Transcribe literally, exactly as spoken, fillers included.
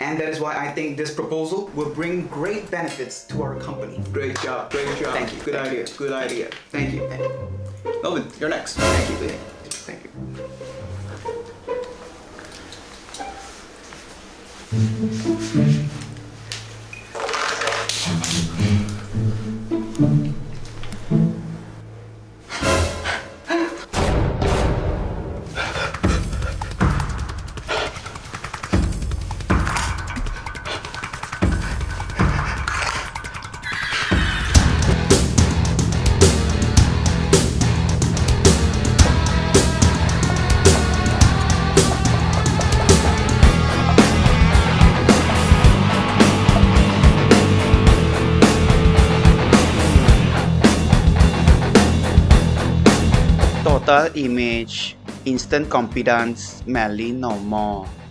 And that is why I think this proposal will bring great benefits to our company. Great job, great job. Thank you. Good Thank idea, you. good idea. Thank you. Thank you. Melvin, you're next. Thank you. Thank you. Total image, instant confidence, mainly normal.